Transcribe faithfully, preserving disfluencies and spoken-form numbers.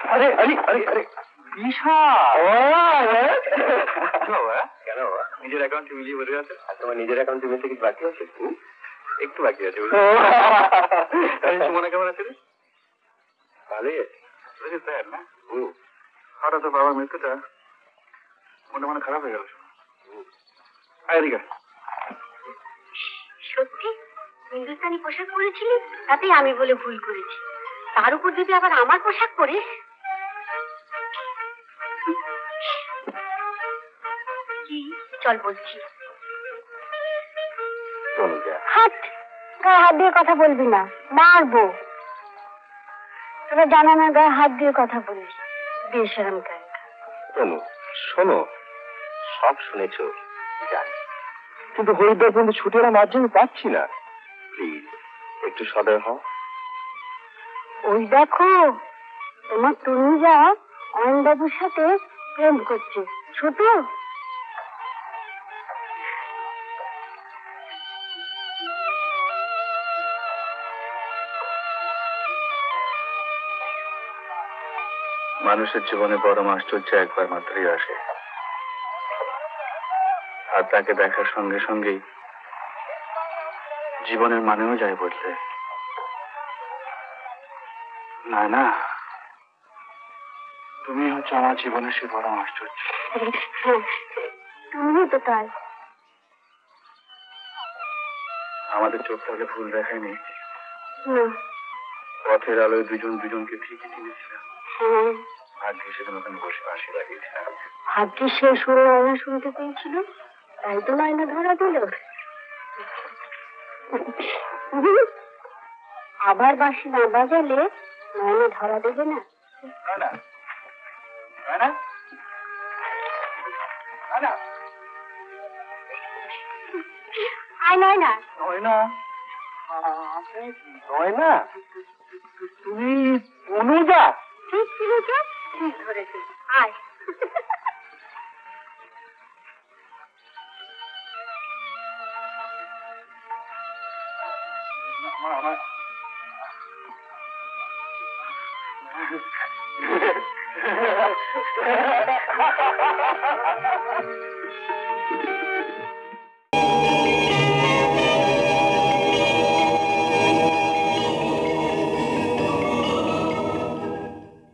আরে আরে আরে আরে কেন নিজের অ্যাকাউন্টে মিলিয়ে বলে আছে? আর তোমার নিজের অ্যাকাউন্টে মিলতে কিছু বাকি আছে? একটু বাকি আছে। সুমনা কেমন আছে রে? ভালোই আছে। স্যার না হঠাৎ তো বাবার মৃত্যুটা মনে মনে খারাপ হয়ে গেল। সত্যি হিন্দুস্তানি পোশাক পরেছিলি, তাতেই আমি বলে ভুল করেছি। তার উপর যদি আবার আমার পোশাক পরিস। কি চল বলছি। হাত গায়ে হাত দিয়ে কথা বলবি না, মারবো। তোরা জানা না গায়ে হাত দিয়ে কথা বলিস, বেশরম কেন? শোনো শোনো, সব শুনেছ কিন্তু হরিদ্বার পর্যন্ত ছুটি আমার মাধ্যমে পাচ্ছি না। প্লিজ একটু সদয় হও। ওই দেখো তোমার তনুজা অয়নবাবুর সাথে প্রেম করছে। ছোট মানুষের জীবনে পরম আশ্চর্য একবার মাত্রই আসে, আর তাকে দেখার সঙ্গে সঙ্গেই জীবনের মানেও যায় বদলে। না না, তুমি হচ্ছে আমার জীবনের সে পরম আশ্চর্য। তুমিও তো তাই। আমাদের চোখ তাহলে ভুল দেখায়নি। পথের আলোয় দুজন দুজনকে ঠিকই চিনেছিলাম। ভাগ্যে সেদিন ওখানে বসে হাসি লাগিয়েছিলাম। ভাগ্যে সে শুনে নয়না শুনতে পেয়েছিল, তাই তো নয়না ধরা দিল। আবার বাঁশি না বাজালে নয়না ধরা দেবে না। আয় নয়না। নয়না নয়না, তুমি অনুজা? ঠিক ছিল তো, ঠিক ধরেছি। আয়। আমার